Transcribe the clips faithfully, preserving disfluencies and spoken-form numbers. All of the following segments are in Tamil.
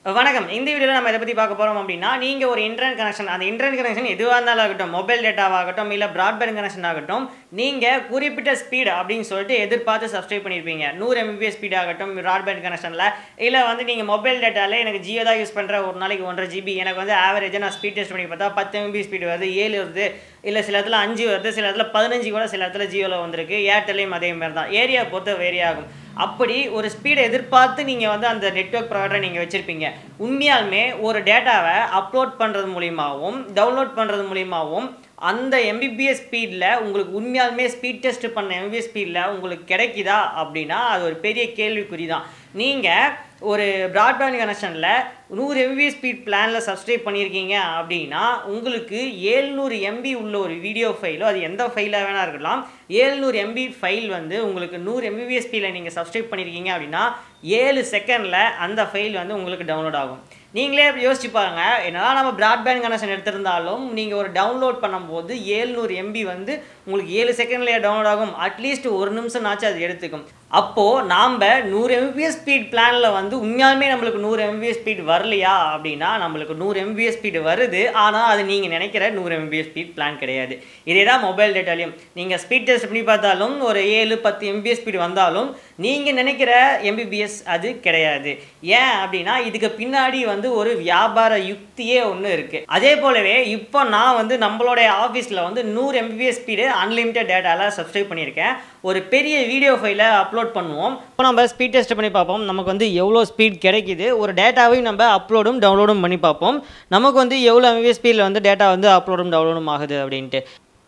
வணக்கம். இந்த வீடியோல நம்ம எத பத்தி பார்க்க போறோம் அப்படின்னா, நீங்க ஒரு இன்டர்நெட் கனெக்ஷன் அந்த இன்டர்நெட் கனெக்ஷன் எதுவா இருந்தாலும் ஆகட்டும், மொபைல் டேட்டாவாகட்டும், இல்ல பிராட்பேண்ட் கனெக்ஷன் ஆகட்டும், நீங்க குறிப்பிட்ட ஸ்பீட் அப்படின்னு சொல்லிட்டு எதிர்பார்த்து சப்ஸ்கிரைப் பண்ணியிருப்பீங்க. நூறு எம்பிபிஎஸ் ஸ்பீட் ஆகட்டும், பிராட்பேண்ட் கனெக்ஷன்ல, இல்ல வந்து நீங்க மொபைல் டேட்டால எனக்கு ஜியோ தான் யூஸ் பண்றேன், ஒரு நாளைக்கு ஒன்றரை ஜிபி எனக்கு வந்து ஆவரேஜா நான் ஸ்பீட் டெஸ்ட் பண்ணி பார்த்தா பத்து எம்பிபிஎஸ் ஸ்பீட் வருது, ஏழு வருது, இல்ல சில இடத்துல அஞ்சு வருது, சில இடத்துல பதினஞ்சு கூட சில இடத்துல ஜியோல வந்திருக்கு. ஏர்டெல்லையும் அதே மாதிரி தான். ஏரியா பொறுத்து வேரி ஆகும். அப்படி ஒரு ஸ்பீடை எதிர்பார்த்து நீங்கள் வந்து அந்த நெட்வொர்க் ப்ரொவைடரை நீங்கள் வச்சுருப்பீங்க. உண்மையாலுமே ஒரு டேட்டாவை அப்லோட் பண்ணுறது மூலியமாகவும் டவுன்லோட் பண்ணுறது மூலியமாகவும் அந்த எம்பிபிஎஸ் ஸ்பீடில் உங்களுக்கு உண்மையாலுமே ஸ்பீட் டெஸ்ட் பண்ண எம்பிபிஎஸ் ஸ்பீடில் உங்களுக்கு கிடைக்குதா அப்படின்னா அது ஒரு பெரிய கேள்விக்குறி தான். நீங்கள் ஒரு பிராட்பேண்ட் கனெக்ஷனில் நூறு எம்பிபிஎஸ் ஸ்பீட் பிளானில் சப்ஸ்கிரைப் பண்ணியிருக்கீங்க அப்படின்னா உங்களுக்கு ஏழ்நூறு எம்பி உள்ள ஒரு வீடியோ ஃபைலோ அது எந்த ஃபைலாக வேணா இருக்கலாம், ஏழ்நூறு எம்பி ஃபைல் வந்து உங்களுக்கு நூறு எம்பிபிஎஸ் ஸ்பீடில் நீங்கள் சப்ஸ்கிரைப் பண்ணியிருக்கீங்க அப்படின்னா ஏழு செகண்டில் அந்த ஃபைல் வந்து உங்களுக்கு டவுன்லோட் ஆகும். நீங்களே யோசிச்சு பாருங்க, என்னதான் நம்ம பிராட்பேண்ட் கனெக்ஷன் எடுத்திருந்தாலும் நீங்கள் ஒரு டவுன்லோட் பண்ணும்போது ஏழ்நூறு எம்பி வந்து உங்களுக்கு ஏழு செகண்ட்லேயே டவுன்லோட் ஆகும். அட்லீஸ்ட் ஒரு நிமிஷம் ஆச்சு அது எடுத்துக்கும். அப்போது நாம் நூறு எம்பிபிஎஸ் ஸ்பீட் பிளானில் வந்து உண்மையாலுமே நம்மளுக்கு நூறு எம்பிபிஎஸ் ஸ்பீட் வரலையா அப்படின்னா நம்மளுக்கு நூறு எம்பிபிஎஸ் ஸ்பீடு வருது, ஆனால் அது நீங்கள் நினைக்கிற நூறு எம்பிபிஎஸ் ஸ்பீட் பிளான் கிடையாது. இதே தான் மொபைல் டேட்டாலையும் நீங்கள் ஸ்பீட் டெஸ்ட் பண்ணி பார்த்தாலும் ஒரு ஏழு பத்து எம்பிபிஎஸ் ஸ்பீடு வந்தாலும் நீங்கள் நினைக்கிற எம்பிபிஎஸ் அது கிடையாது. ஏன் அப்படின்னா இதுக்கு பின்னாடி வந்து ஒரு வியாபார யுக்தியே ஒன்று இருக்குது. அதே போலவே இப்போ நான் வந்து நம்மளுடைய ஆஃபீஸில் வந்து நூறு எம்பிபிஎஸ் ஸ்பீடு அன்லிமிட்டட் டேட்டாவில் சப்ஸ்கிரைப் பண்ணியிருக்கேன். ஒரு பெரிய வீடியோ ஃபைலை அப்லோட் பண்ணுவோம். இப்போ நம்ம ஸ்பீட் டெஸ்ட் பண்ணி பார்ப்போம் நமக்கு வந்து எவ்வளோ ஸ்பீட் கிடைக்குது. ஒரு டேட்டாவையும் நம்ம அப்லோடும் டவுன்லோடும் பண்ணி பார்ப்போம் நமக்கு வந்து எவ்வளோ எம்பிபிஎஸ் ஸ்பீடில் வந்து டேட்டா வந்து அப்லோடும் டவுன்லோடும் ஆகுது அப்படின்ட்டு.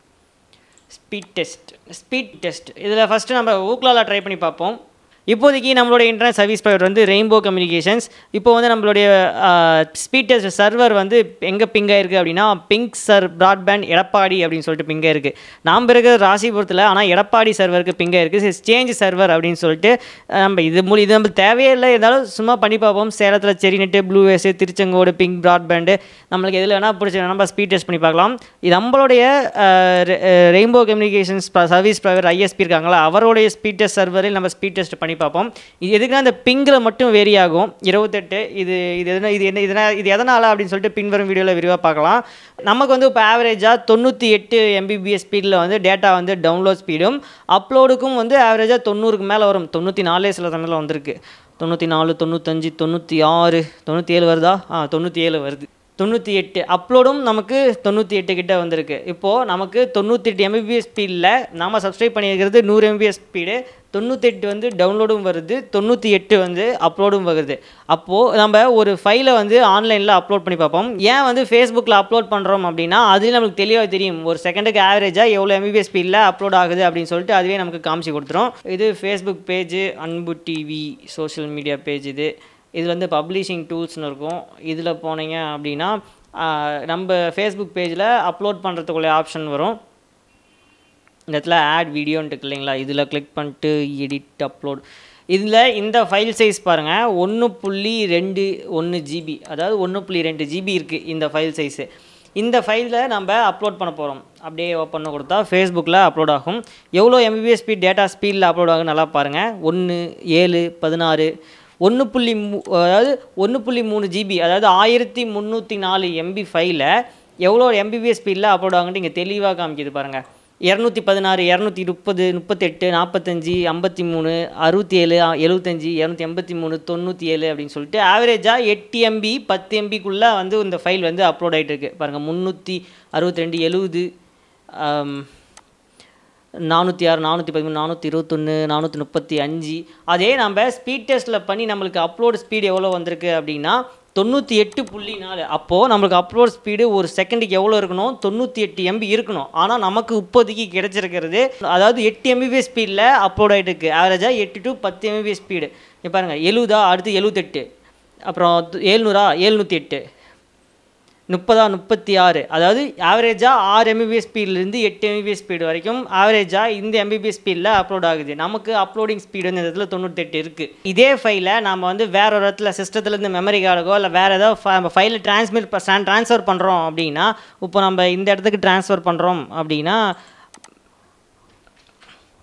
ஸ்பீட் டெஸ்ட் ஸ்பீட் டெஸ்ட் இதில் ஃபஸ்ட்டு நம்ம ஊக்லாவில் ட்ரை பண்ணி பார்ப்போம். இப்போதைக்கு நம்மளுடைய இன்டர்நெட் சர்வீஸ் ப்ரொவைடர் வந்து ரெயின்போ கம்யூனிகேஷன்ஸ். இப்போ வந்து நம்மளுடைய ஸ்பீட் டெஸ்ட் சர்வர் வந்து எங்கே பிங்காக இருக்குது அப்படின்னா பிங்க் சர் பிராட்பேண்ட் எடப்பாடி அப்படின்னு சொல்லிட்டு பிங்காக இருக்குது. நாம் இருக்கிற ராசிபுரத்தில், ஆனால் எடப்பாடி சர்வருக்கு பிங்காக இருக்குது. சேஞ்ச் சர்வர் அப்படின்னு சொல்லிட்டு நம்ம இது மூலம் இது நம்ம தேவையே இல்லை, இருந்தாலும் சும்மா பண்ணி பார்ப்போம். சேலத்தில் செரிநெட்டு, ப்ளூவேஸு, திருச்செங்கோடு பிங்க் பிராட்பேண்டு நம்மளுக்கு எதில் வேணால் பிடிச்ச நம்ம ஸ்பீட் டெஸ்ட் பண்ணி பார்க்கலாம். இது நம்மளுடைய Rainbow Communications service provider ISP இருக்காங்களா, அவருடைய ஸ்பீட் டெஸ்ட் சர்வரில் நம்ம ஸ்பீட் டெஸ்ட் பண்ணி பார்ப்போம். இது எதுக்குன்னா அந்த பிங்கில் மட்டும் வேரி ஆகும் இருபத்தெட்டு. இது இது எதுனா இது என்ன இதனால் இது எதனால் அப்படின்னு சொல்லிட்டு பின்வரும் வீடியோவில் விரிவாக பார்க்கலாம். நமக்கு வந்து இப்போ ஆவரேஜாக தொண்ணூற்றி எட்டு எம்பிபிஎஸ் ஸ்பீடில் வந்து டேட்டா வந்து டவுன்லோட் ஸ்பீடும் அப்லோடுக்கும் வந்து ஆவரேஜாக தொண்ணூறுக்கு மேலே வரும். தொண்ணூற்றி நாலே சில சமயத்தில் வந்திருக்கு. தொண்ணூற்றி நாலு தொண்ணூத்தஞ்சு தொண்ணூற்றி ஆறு தொண்ணூற்றி ஏழு வருதா? ஆ தொண்ணூற்றி ஏழு வருது. தொண்ணூற்றி எட்டு அப்லோடும் நமக்கு தொண்ணூற்றி எட்டு கிட்ட வந்திருக்கு. இப்போது நமக்கு தொண்ணூற்றி எட்டு எம்பிபிஎஸ் ஸ்பீடில் நம்ம சப்ஸ்கிரைப் பண்ணியிருக்கிறது நூறு எம்பிபிஎஸ் ஸ்பீடு, தொண்ணூற்றெட்டு வந்து டவுன்லோடும் வருது, தொண்ணூற்றி எட்டு வந்து அப்லோடும் வருது. அப்போது நம்ம ஒரு ஃபைலை வந்து ஆன்லைனில் அப்லோட் பண்ணி பார்ப்போம். ஏன் வந்து ஃபேஸ்புக்கில் அப்லோட் பண்ணுறோம் அப்படின்னா அதுலேயும் நமக்கு தெளிவாக தெரியும் ஒரு செகண்டுக்கு ஆவரேஜாக எவ்வளோ எம்பிபிஎஸ் ஸ்பீடில் அப்லோட் ஆகுது அப்படின்னு சொல்லிட்டு அதுவே நமக்கு காமிச்சு கொடுத்துரும். இது Facebook page, Anbu TV social media page. இது இதில் வந்து பப்ளிஷிங் டூல்ஸ்னு இருக்கும். இதில் போனீங்க அப்படின்னா நம்ம ஃபேஸ்புக் பேஜில் அப்லோட் பண்ணுறதுக்குள்ளே ஆப்ஷன் வரும். இந்த இடத்துல ஆட் வீடியோன்ட்டு இருக்கு இல்லைங்களா, இதில் கிளிக் பண்ணிட்டு எடிட் அப்லோட். இதில் இந்த ஃபைல் சைஸ் பாருங்கள், ஒன்று புள்ளி ரெண்டு ஒன்று ஜிபி, அதாவது ஒன்று புள்ளி ரெண்டு ஜிபி இருக்குது இந்த ஃபைல் சைஸு. இந்த ஃபைலில் நம்ம அப்லோட் பண்ண போகிறோம். அப்படியே ஓப்பன் கொடுத்தா ஃபேஸ்புக்கில் அப்லோட் ஆகும். எவ்வளோ எம்பிபிஎஸ் ஸ்பீட் டேட்டா ஸ்பீடில் அப்லோட் ஆகும் நல்லா பாருங்கள். ஒன்று ஏழு பதினாறு ஒன்று புள்ளி மூ அதாவது ஒன்று புள்ளி மூணு ஜிபி, அதாவது ஆயிரத்தி முந்நூற்றி நாலு எம்பி ஃபைலில் எவ்வளோ எம்பிபிஎஸ் ஸ்பீடில் அப்லோட் ஆகுன்ட்டு இங்கே தெளிவாக காமிக்கிது பாருங்கள். இரநூத்தி பதினாறு இரநூத்தி முப்பது முப்பத்தெட்டு நாற்பத்தஞ்சு ஐம்பத்தி மூணு அறுபத்தி ஏழு எழுபத்தஞ்சி இரநூத்தி எண்பத்தி மூணு தொண்ணூற்றி ஏழு அப்படின்னு சொல்லிட்டு ஆவரேஜாக எட்டு எம்பி பத்து எம்பிக்குள்ளே வந்து இந்த ஃபைல் வந்து அப்லோட் ஆகிட்டு இருக்குது பாருங்கள். முந்நூற்றி அறுபத்தி ரெண்டு எழுபது நானூற்றி ஆறு நானூற்றி பதிமூணு நானூற்றி இருபத்தொன்று நானூற்றி முப்பத்தி அஞ்சு. அதே நம்ம ஸ்பீட் டெஸ்ட்டில் பண்ணி நம்மளுக்கு அப்லோட் ஸ்பீடு எவ்வளோ வந்திருக்கு அப்படின்னா தொண்ணூற்றி எட்டு புள்ளி நாலு. அப்போது நம்மளுக்கு அப்லோட் ஸ்பீடு ஒரு செகண்டுக்கு எவ்வளோ இருக்கணும்? தொண்ணூற்றி எட்டு எம்பி இருக்கணும். ஆனால் நமக்கு இப்போதைக்கு கிடைச்சிருக்கிறது அதாவது எட்டு எம்பிபிஎஸ் ஸ்பீடில் அப்லோட் ஆகிட்டு இருக்குது. ஆவரேஜாக எட்டு டு பத்து எம்பிபிஎஸ் ஸ்பீடு. இப்போ பாருங்கள், எழுபதா அடுத்து எழுபத்தெட்டு, அப்புறம் ஏழ்நூறா எழுநூற்றி எட்டு, முப்பதா முப்பத்தி ஆறு, அதாவது ஆவரேஜாக ஆறு எம்பிபிஎஸ் ஸ்பீட்லேருந்து எட்டு எம்பிபிஎஸ் ஸ்பீடு வரைக்கும் ஆவரேஜாக இந்த எம்பிபிஎஸ் ஸ்பீடில் அப்லோட் ஆகுது. நமக்கு அப்லோடிங் ஸ்பீடு வந்து இந்த இடத்துல தொண்ணூற்றெட்டு இருக்குது. இதே ஃபைலை நம்ம வந்து வேற ஒரு இடத்துல சிஸ்டத்துலேருந்து மெமரி கார்டுக்கோ இல்லை வேறு ஏதாவது ஃபைலை டிரான்ஸ்மிட் ட்ரான்ஸ்ஃபர் பண்ணுறோம் அப்படின்னா, இப்போ நம்ம இந்த இடத்துக்கு ட்ரான்ஸ்ஃபர் பண்ணுறோம் அப்படின்னா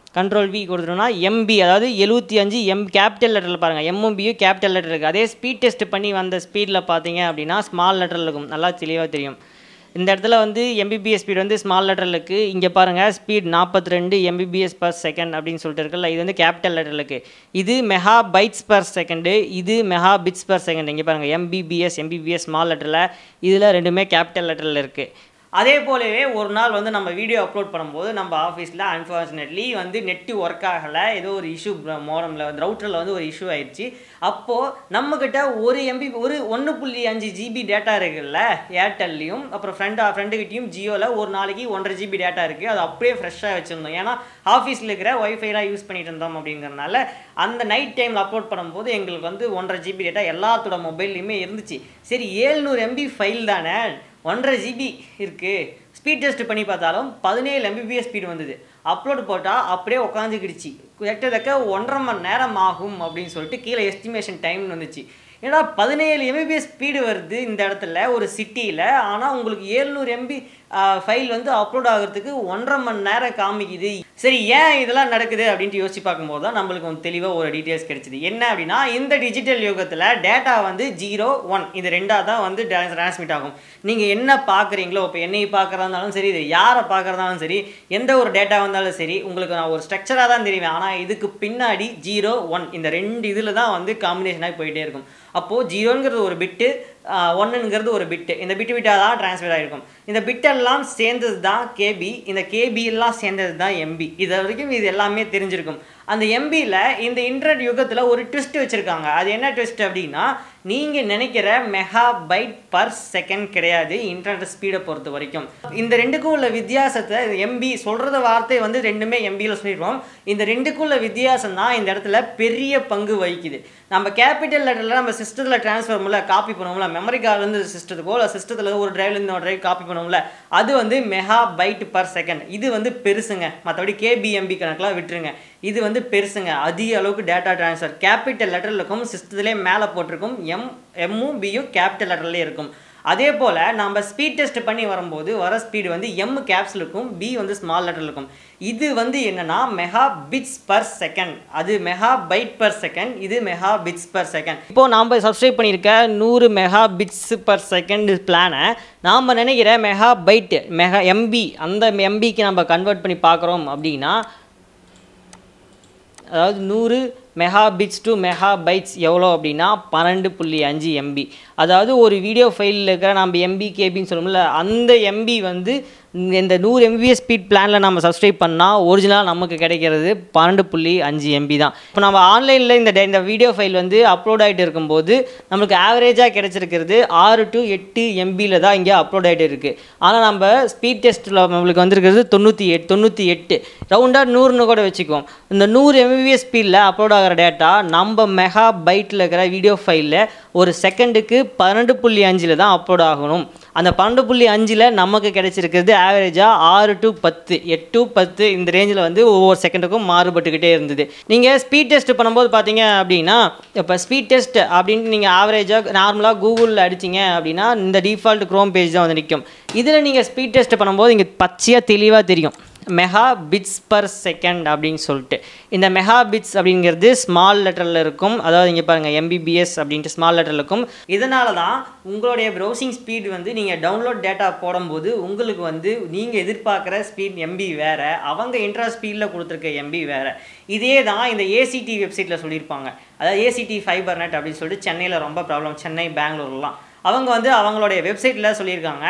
கண்ட்ரோல் வி கொடுத்துட்டோம்னா எம்பி, அதாவது எழுபத்தி அஞ்சு எம் கேபிட்டல் லெட்டரில் பாருங்கள், எம்எம்பியும் கேபிட்டல் லெட்டர் இருக்குது. அதே ஸ்பீட் டெஸ்ட் பண்ணி வந்த ஸ்பீடில் பார்த்தீங்க அப்படின்னா ஸ்மால் லெட்டரில் இருக்கும், நல்லா தெளிவாக தெரியும். இந்த இடத்துல வந்து எம்பிபிஎஸ் ஸ்பீட் வந்து ஸ்மால் லெட்டரில் இருக்குது. இங்கே பாருங்கள் ஸ்பீட் நாற்பத்தி ரெண்டு எம்பிபிஎஸ் பர் செகண்ட் அப்படின்னு சொல்லிட்டு இருக்குல்ல, இது வந்து கேபிட்டல் லெட்டரில் இருக்குது. இது மெகா பைட்ஸ் பர் செகண்டு, இது மெகா பிட்ஸ் பர் செகண்ட். இங்கே பாருங்கள் எம்பிபிஎஸ் எம்பிபிஎஸ் ஸ்மால் லெட்டரில், இதில் ரெண்டுமே கேபிட்டல் லெட்டரில் இருக்குது. அதே போலவே ஒரு நாள் வந்து நம்ம வீடியோ அப்லோட் பண்ணும்போது நம்ம ஆஃபீஸில் அன்ஃபார்ச்சுனேட்லி வந்து நெட்டு ஒர்க் ஆகலை, ஏதோ ஒரு இஷ்யூ மோடமில் வந்து ரவுட்டரில் வந்து ஒரு இஷ்யூ ஆயிடுச்சு. அப்போது நம்மக்கிட்ட ஒரு எம்பி ஒரு ஒன்று புள்ளி அஞ்சு ஜிபி டேட்டா இருக்குல்ல ஏர்டெல்லையும், அப்புறம் ஃப்ரெண்ட் ஃப்ரெண்டுக்கிட்டையும் ஜியோவில் ஒரு நாளைக்கு ஒன்றரை ஜிபி டேட்டா இருக்குது. அது அப்படியே ஃப்ரெஷ்ஷாக வச்சுருந்தோம், ஏன்னா ஆஃபீஸில் இருக்கிற ஒய்ஃபைலாம் யூஸ் பண்ணிட்டு இருந்தோம். அப்படிங்கிறனால அந்த நைட் டைமில் அப்லோட் பண்ணும்போது எங்களுக்கு வந்து ஒன்றரை ஜிபி டேட்டா எல்லாத்தோட மொபைல்லையுமே இருந்துச்சு. சரி ஏழ்நூறு எம்பி ஃபைல் தானே, ஒன்றரை ஜிபி இருக்குது, ஸ்பீட் டெஸ்ட் பண்ணி பார்த்தாலும் பதினேழு எம்பிபிஎஸ் ஸ்பீடு வந்தது. அப்லோட் போட்டால் அப்படியே உட்காந்துக்கிடுச்சு. கிட்டத்தட்ட ஒன்றரை மணி நேரம் ஆகும் அப்படின்னு சொல்லிட்டு கீழே எஸ்டிமேஷன் டைம்னு வந்துச்சு. ஏன்னா பதினேழு எம்பிபிஎஸ் ஸ்பீடு வருது இந்த இடத்துல ஒரு சிட்டியில், ஆனால் உங்களுக்கு ஏழ்நூறு எம்பி ஃபைல் வந்து அப்லோட் ஆகிறதுக்கு ஒன்றரை மணி நேரம் காமிக்குது. சரி ஏன் இதெல்லாம் நடக்குது அப்படின்ட்டு யோசிச்சு பார்க்கும்போது தான் நம்மளுக்கு கொஞ்சம் தெளிவாக ஒரு டீட்டெயில்ஸ் கிடைச்சிது. என்ன அப்படின்னா இந்த டிஜிட்டல் யுகத்தில் டேட்டா வந்து ஜீரோ ஒன் இது ரெண்டாக தான் வந்து டிரான்ஸ்மிட் ஆகும். நீங்கள் என்ன பார்க்குறீங்களோ, இப்போ என்னை பார்க்குறதா இருந்தாலும் சரி, இது யாரை பார்க்குறதாலும் சரி, எந்த ஒரு டேட்டா வந்தாலும் சரி, உங்களுக்கு நான் ஒரு ஸ்ட்ரக்சராக தான் தெரியுவேன். ஆனால் இதுக்கு பின்னாடி ஜீரோ ஒன் இந்த ரெண்டு இதில் தான் வந்து காம்பினேஷனாக போயிட்டே இருக்கும். அப்போது ஜீரோங்கிறது ஒரு பிட்டு, ஒன்றுங்கிறது ஒரு பிட்டு, இந்த பிட்டு பிட்டாக தான் ட்ரான்ஸ்ஃபர் ஆகிருக்கும். இந்த பிட்டெல்லாம் சேர்ந்தது தான் கேபி, இந்த கேபி எல்லாம் சேர்ந்தது தான் எம்பி. இது வரைக்கும் இது எல்லாமே தெரிஞ்சிருக்கும். அந்த எம்பியில் இந்த இன்டர்நெட் யுகத்தில் ஒரு ட்விஸ்ட் வச்சுருக்காங்க. அது என்ன ட்விஸ்ட் அப்படின்னா, நீங்கள் நினைக்கிற மெகா பைட் பர் செகண்ட் கிடையாது இன்டர்நெட் ஸ்பீடை பொறுத்த வரைக்கும். இந்த ரெண்டுக்கும் உள்ள வித்தியாசத்தை எம்பி சொல்கிறத வார்த்தை வந்து ரெண்டுமே எம்பியில் சொல்லிடுவோம். இந்த ரெண்டுக்கும் உள்ள வித்தியாசம் தான் இந்த இடத்துல பெரிய பங்கு வகிக்குது. நம்ம கேபிட்டல் லெட்டரில் நம்ம சிஸ்டத்தில் ட்ரான்ஸ்ஃபர் பண்ணல, காப்பி பண்ணுவோம்ல, மெமரி கார்டுலேருந்து சிஸ்டத்துக்கோ இல்லை சிஸ்டத்தில் ஒரு ட்ரைவ்லேருந்து ஒரு ட்ரைவ் காப்பி பண்ணுவோம்ல, அது வந்து மெகா பைட் பர் செகண்ட். இது வந்து பெருசுங்க, மற்றபடி கேபிஎம்பி கணக்கெலாம் விட்டுருங்க. இது வந்து பெருசுங்க, அதிக அளவுக்கு டேட்டா ட்ரான்ஸ்ஃபர் கேபிட்டல் லெட்டரில் இருக்கும். சிஸ்டத்திலே மேலே போட்டிருக்கும், எம் எம்மும் பியும் கேபிட்டல் லெட்டர்லேயே இருக்கும். அதே போல் நம்ம ஸ்பீட் டெஸ்ட் பண்ணி வரும்போது வர ஸ்பீடு வந்து எம் கேப்ஸில் இருக்கும், பி வந்து ஸ்மால் லெட்டரில் இருக்கும். இது வந்து என்னன்னா மெகா பிட்ஸ் பர் செகண்ட், அது மெகா பைட் பர் செகண்ட், இது மெகா பிட்ஸ் பர் செகண்ட். இப்போ நாம் சப்ஸ்கிரைப் பண்ணியிருக்க நூறு மெகா பிட்ஸ் பர் செகண்ட் பிளானை நாம் நினைக்கிற மெகா பைட் மெகா எம்பி அந்த எம்பிக்கு நம்ம கன்வெர்ட் பண்ணி பார்க்குறோம் அப்படின்னா, அதாவது நூறு megabits to megabytes எவ்வளோ அப்படின்னா பன்னெண்டு புள்ளி அஞ்சு எம்பி. அதாவது ஒரு வீடியோ ஃபைலில் இருக்கிற நம்ம எம்பி கேபின்னு சொல்லுவோம்ல, அந்த எம்பி வந்து இந்த நூறு எம்பிபிஎஸ் ஸ்பீட் பிளானில் நம்ம சப்ஸ்கிரைப் பண்ணால் ஒரிஜினலாக நமக்கு கிடைக்கிறது பன்னெண்டு புள்ளி அஞ்சு எம்பி தான். இப்போ நம்ம ஆன்லைனில் இந்த இந்த வீடியோ ஃபைல் வந்து அப்லோட் ஆகிட்டு இருக்கும்போது நம்மளுக்கு ஆவரேஜாக கிடைச்சிருக்கிறது ஆறு டு எட்டு எம்பியில் தான் இங்கே அப்லோட் ஆகிட்டு இருக்குது. ஆனால் நம்ம ஸ்பீட் டெஸ்ட்டில் நம்மளுக்கு வந்துருக்கிறது தொண்ணூற்றி எட்டு தொண்ணூற்றி எட்டு ரவுண்டாக நூறுன்னு கூட வச்சுக்குவோம். இந்த நூறு எம்பிபிஎஸ் ஸ்பீடில் அப்லோட் ஆகிற டேட்டா நம்ம மெகா பைட்டில் இருக்கிற வீடியோ ஃபைலில் ஒரு செகண்டுக்கு பன்னெண்டு புள்ளி அஞ்சில் தான் அப்லோட் ஆகணும். அந்த பன்னெண்டு புள்ளி அஞ்சில் நமக்கு கிடைச்சிருக்கிறது ஆவரேஜாக ஆறு டு பத்து எட்டு பத்து இந்த ரேஞ்சில் வந்து ஒவ்வொரு செகண்டுக்கும் மாறுபட்டுக்கிட்டே இருந்தது. நீங்கள் ஸ்பீட் டெஸ்ட் பண்ணும்போது பார்த்தீங்க அப்படின்னா, இப்போ ஸ்பீட் டெஸ்ட் அப்படின்ட்டு நீங்கள் ஆவரேஜாக நார்மலாக கூகுளில் அடிச்சிங்க அப்படின்னா இந்த டிஃபால்ட் க்ரோம் பேஜ் தான் வந்து நிற்கும். இதில் நீங்கள் ஸ்பீட் டெஸ்ட் பண்ணும்போது இங்கே பச்சையாக தெளிவாக தெரியும் மெகா பிட்ஸ் பர் செகண்ட் அப்படின்னு சொல்லிட்டு. இந்த மெகா பிட்ஸ் அப்படிங்கிறது ஸ்மால் லெட்டரில் இருக்கும், அதாவது இங்கே பாருங்கள் எம்பிபிஎஸ் அப்படின்ட்டு ஸ்மால் லெட்டரில் இருக்கும். இதனால தான் உங்களுடைய ப்ரௌசிங் ஸ்பீட் வந்து நீங்கள் டவுன்லோட் டேட்டா போடும்போது உங்களுக்கு வந்து நீங்கள் எதிர்பார்க்குற ஸ்பீட் எம்பி வேறு, அவங்க இன்ட்ரா ஸ்பீடில் கொடுத்துருக்க எம்பி வேறு. இதே தான் இந்த ஏசிடி வெப்சைட்டில் சொல்லியிருப்பாங்க. அதாவது ஏசிடி ஃபைபர் நெட் அப்படின்னு சொல்லிட்டு சென்னையில் ரொம்ப ப்ராப்ளம், சென்னை பெங்களூர்லாம். அவங்க வந்து அவங்களுடைய வெப்சைட்டில் சொல்லியிருக்காங்க,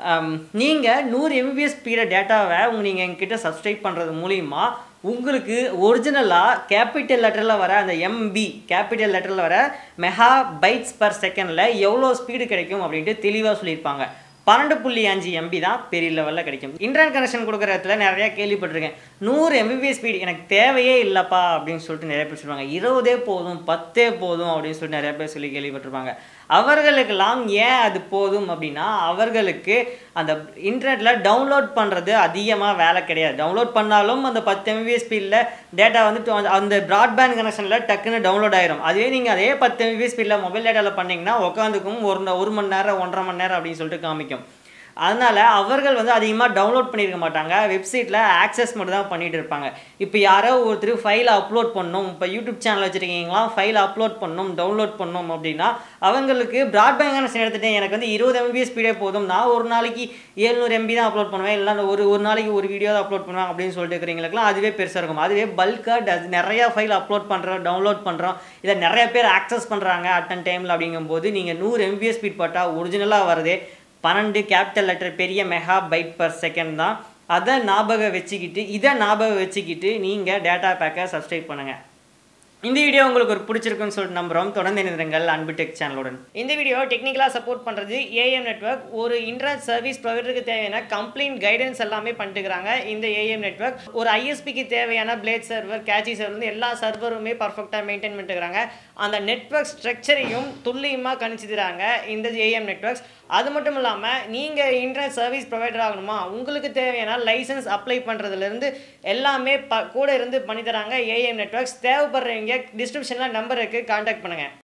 நீங்கள் நூறு எம்பிபிஎஸ் ஸ்பீட டேட்டாவை உங்கள் நீங்கள் எங்கிட்ட சப்ஸ்கிரைப் பண்ணுறது மூலிமா உங்களுக்கு ஒரிஜினலாக கேபிட்டல் லெட்டரில் வர அந்த எம்பி கேபிட்டல் லெட்டரில் வர மெகா பைட்ஸ் பர் செகண்டில் எவ்வளோ ஸ்பீடு கிடைக்கும் அப்படின்ட்டு தெளிவாக சொல்லியிருப்பாங்க. பன்னெண்டு புள்ளி அஞ்சு எம்பி தான் பெரிய லெவலில் கிடைக்கும். இன்டர்நெட் கனெக்ஷன் கொடுக்குற இடத்துல நிறையா கேள்விப்பட்டிருக்கேன், நூறு எம்பிபிஎஸ் ஸ்பீடு எனக்கு தேவையே இல்லைப்பா அப்படின்னு சொல்லிட்டு நிறைய பேர் சொல்லுவாங்க. இருபதே போதும் பத்தே போதும் அப்படின்னு சொல்லிட்டு நிறைய பேர் சொல்லி கேள்விப்பட்டிருப்பாங்க. அவர்களுக்கெல்லாம் ஏன் அது போதும் அப்படின்னா, அவர்களுக்கு அந்த இன்டர்நெட்டில் டவுன்லோட் பண்ணுறது அதிகமாக வேலை கிடையாது. டவுன்லோட் பண்ணாலும் அந்த பத்து எம்பிபிஎஸ் ஸ்பீடில் டேட்டா வந்து அந்த ப்ராட்பேண்ட் கனெக்ஷனில் டக்குன்னு டவுன்லோட் ஆயிரும். அதுவே நீங்கள் அதே பத்து எம்பிபிஎஸ் ஸ்பீடில் மொபைல் டேட்டாவில் பண்ணிங்கன்னா உட்காந்துக்கும் ஒரு ஒரு மணி நேரம் ஒன்றரை மணி நேரம் அப்படின்னு சொல்லிட்டு காமிக்கும். அதனால் அவர்கள் வந்து அதிகமாக டவுன்லோட் பண்ணியிருக்க மாட்டாங்க, வெப்சைட்டில் ஆக்சஸ் மட்டும் தான் பண்ணிகிட்டு இருப்பாங்க. இப்போ யாரோ ஒருத்தர் ஃபைலை அப்லோட் பண்ணணும், இப்போ யூடியூப் சேனல் வச்சுருக்கீங்களா, ஃபைலை அப்லோட் பண்ணணும், டவுன்லோட் பண்ணணும் அப்படின்னா அவங்களுக்கு ப்ராட்பேண்ட் கனெக்ஷன் எடுத்துகிட்டு எனக்கு வந்து இருபது எம்பிபிஎஸ் ஸ்பீடே போதும், நான் ஒரு நாளைக்கு ஏழ்நூறு எம்பி தான் அப்லோட் பண்ணுவேன், இல்லைனா ஒரு ஒரு நாளைக்கு ஒரு வீடியோ தான் அப்லோட் பண்ணுவேன் அப்படின்னு சொல்லிட்டு இருக்கிறீங்களுக்குலாம் அதுவே பெருசாக இருக்கும். அதுவே பல்காக நிறையா ஃபைல் அப்லோட் பண்ணுறோம், டவுன்லோட் பண்ணுறோம், இதை நிறைய பேர் ஆக்சஸ் பண்ணுறாங்க அட் அன் டைமில் அப்படிங்கும்போது நீங்கள் நூறு எம்பிபிஎஸ் ஸ்பீட் போட்டால் ஒரிஜினலாக வருதே பன்னெண்டு கேபிட்டல் லெட்டர் பெரிய மெகா பைட் பர் செகண்ட் தான். அதை ஞாபகம் வச்சுக்கிட்டு இதை ஞாபகம் வச்சுக்கிட்டு நீங்கள் டேட்டா பேக்கை சப்ஸ்கிரைப் பண்ணுங்கள். இந்த வீடியோ உங்களுக்கு ஒரு பிடிச்சிருக்குன்னு சொல்லிட்டு நம்புகிறோம். தொடர்ந்து இணைந்திருங்கள் அன்பு டெக் சேனலுடன். இந்த வீடியோ டெக்னிக்கலாக சப்போர்ட் பண்ணுறது ஏஎம் நெட்வொர்க். ஒரு இன்டர்நெட் சர்வீஸ் ப்ரொவைடருக்கு தேவையான கம்ப்ளீட் கைடன்ஸ் எல்லாமே பண்ணிட்டுக்கிறாங்க இந்த ஏஎம் நெட்வொர்க். ஒரு ஐஎஸ்பிக்கு தேவையான பிளேட் சர்வர், கேச்சி சர்வர், எல்லா சர்வருமே பர்ஃபெக்டாக மெயின்டைன் பண்ணிட்டுக்கிறாங்க. அந்த நெட்வொர்க் ஸ்ட்ரக்சரையும் துல்லியமாக கணிச்சுக்கிறாங்க இந்த ஏஎம் நெட்வொர்க்ஸ். அது மட்டும் இல்லாமல் நீங்கள் இன்டர்நெட் சர்வீஸ் ப்ரொவைடர் ஆகணுமா, உங்களுக்கு தேவையான லைசன்ஸ் அப்ளை பண்ணுறதுலேருந்து எல்லாமே ப கூட இருந்து பண்ணித்தராங்க ஏஎம் நெட்வொர்க்ஸ். தேவைப்படுறவங்க டிஸ்கிரிப்ஷனில் நம்பர் இருக்குது, கான்டாக்ட் பண்ணுங்கள்.